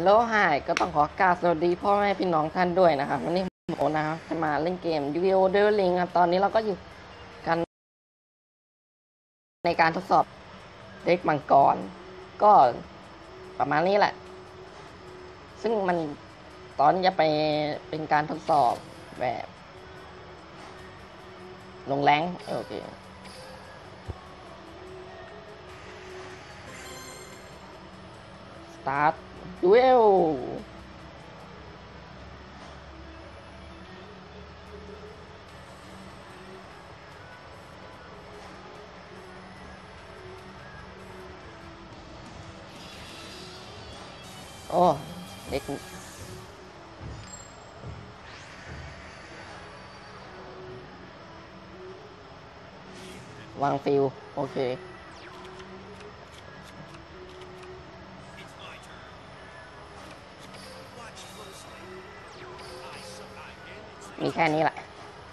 ลโหลไฮก็ต้องขอกราบสวัสดีพ่อแม่พี่น้องท่านด้วยนะครับวันนี้ผมโอนะครับจะมาเล่นเกม Duel Dueling ครับตอนนี้เราก็อยู่กันในการทดสอบเด็กมังกรก็ประมาณนี้แหละ ซึ่งมันตอนนี้จะไปเป็นการทดสอบแบบลงแรงโอเคสตาร์ทดูเอลโอ้เด็กวางฟิลโอเคมีแค่นี้แหละ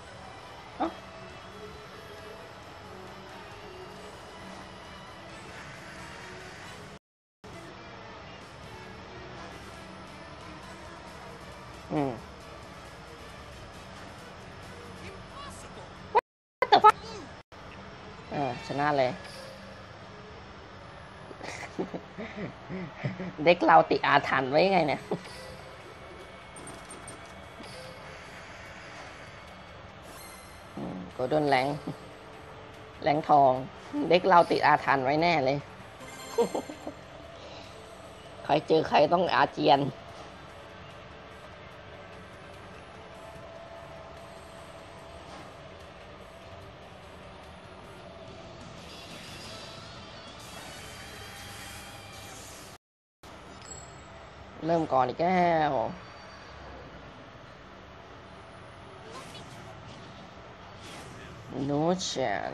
ชนะเลย เด็กเราติอาถรรพ์ไว้ไงเนี่ยโกลเด้นแรงทองเด็กเราติอาถรรพ์ไว้แน่เลย ใครเจอใครต้องอาเจียนเริ่มก่อนอีกแล้วโนชัน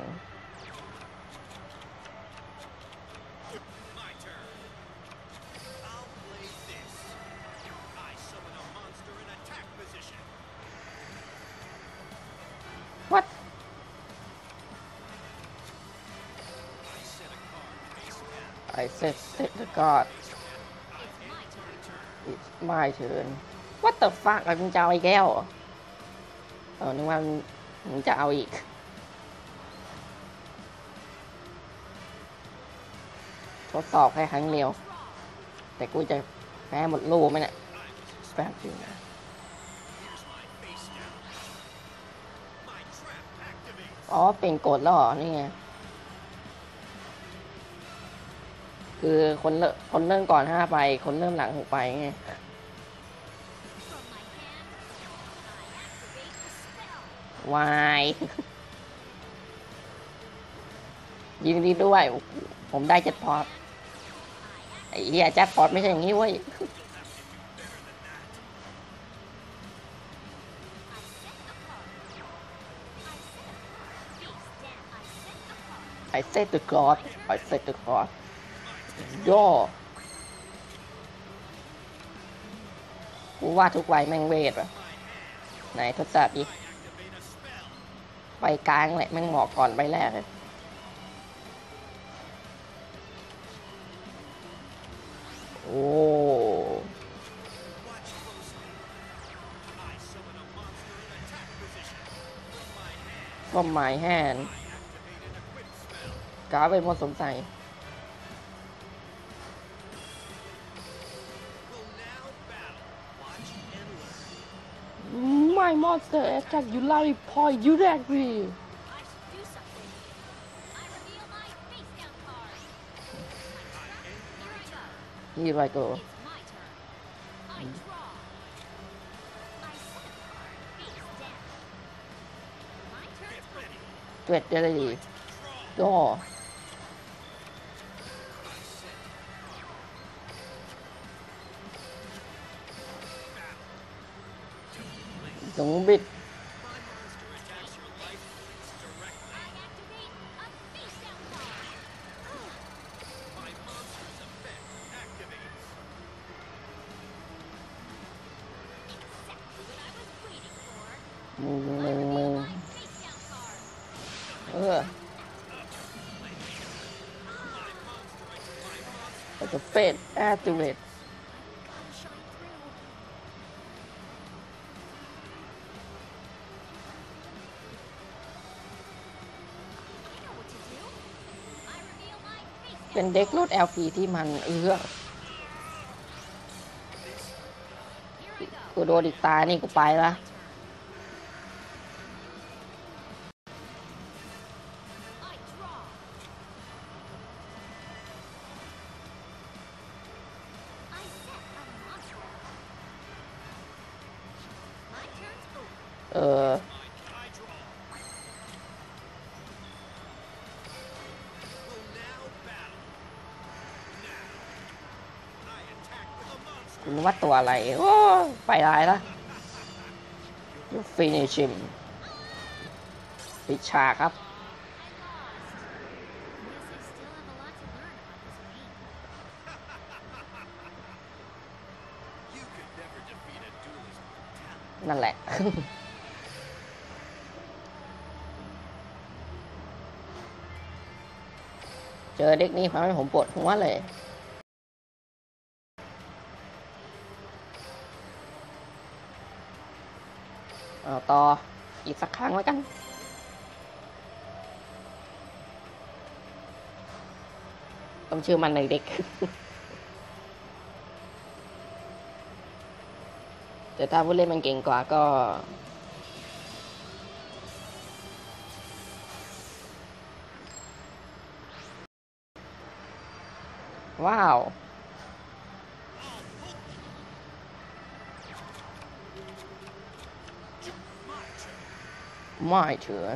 วัดI set the guard It's my turn What the fuck มึงจะเอาอีกแล้วนึกว่ามึงจะเอาอีกทดสอบแค่ครั้งเดียวแต่กูจะแพ้หมดลูกไหมเนี่ยแป๊บนึงนะอ๋อเป็นกฎแล้วเหรอนี่ไงคือคนเริ่มก่อน5ไปคนเริ่มหลัง6ไปไงวายยินดีด้วยผมได้แจ็คพอตไอ้เหี้ยแจ็คพอตไม่ใช่อย่างนี้เว้ยI set the god I set the god ย่อกูว่าทุกวัยแม่งเวทว่ะไหนทดสอบดิไปกลางแหละแม่งเหมาะก่อนไปแรกเลยโอ้ก็หมายแฮนกาเป็นคนสงสัยMy monster attack you loudly point you angry Here I go Get ready Go สงบิดมึงจะเฟดแอคทีเวตเป็นเด็กรถ LP ที่มันกูโดนอีกตายนี่กูไปละคุณว่าตัวอะไรโอ้ไปได้ละฟินิชิมปิดฉากครับนั่นแหละ เจอเด็กนี้ทำให้ผมปวดหัวเลยเอาต่ออีกสักครั้งแล้วกันต้องชื่อมันในเด็ก แต่ถ้าผู้เล่นมันเก่งกว่าก็ว้าวไม่เถื่อ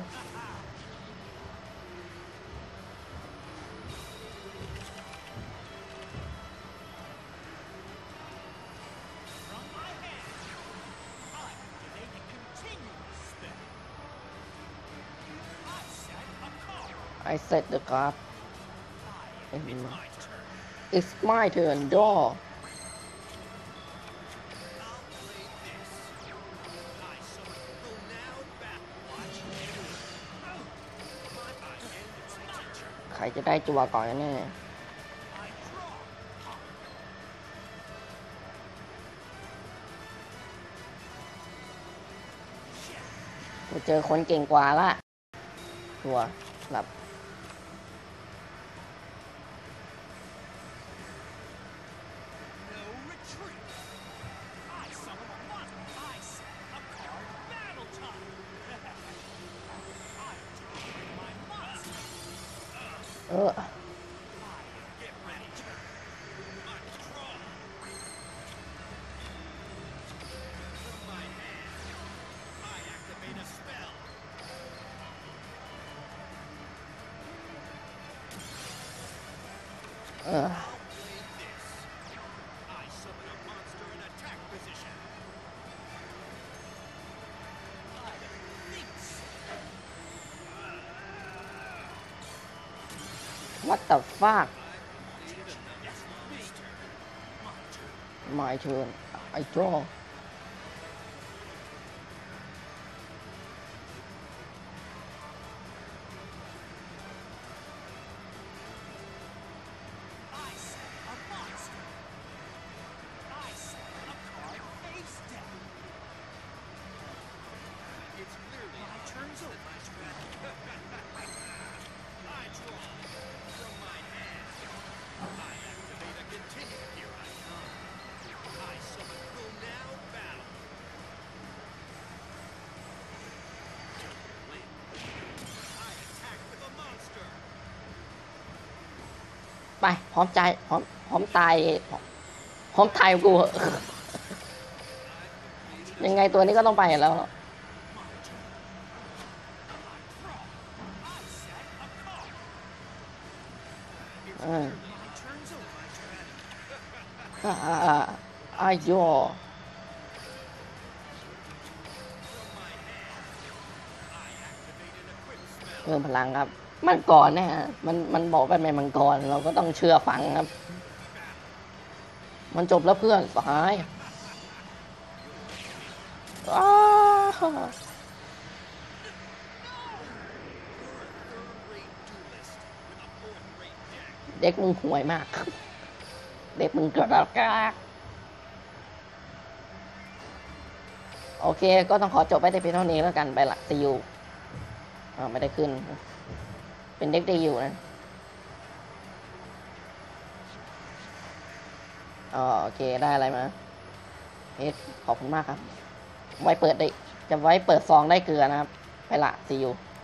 I set the card It's my turn draw ใครจะได้จัวก่อนแน่กูเจอคนเก่งกว่าละตัวหลับWhat the fuck My turn I drawไปพร้อมใจพร้อมตายพร้อมตายกู ยังไงตัวนี้ก็ต้องไปแล้วอายุเพิ่มพลังครับมังกรเนี่ยมันบอกไปเป็นมังกรเราก็ต้องเชื่อฟังครับมันจบแล้วเพื่อนสหายเด็กมึงห่วยมากเด็กมึงกระดากากโอเคก็ต้องขอจบไปแต่เพียงเท่านี้แล้วกันไปละซีอูไม่ได้ขึ้นเป็นเด็กได้อยู่นะอ๋อโอเคได้อะไรมาเฮ้ขอบคุณมากครับ ไว้เปิดได้จะไว้เปิดซองได้เกลือนะครับ ไปละซีอู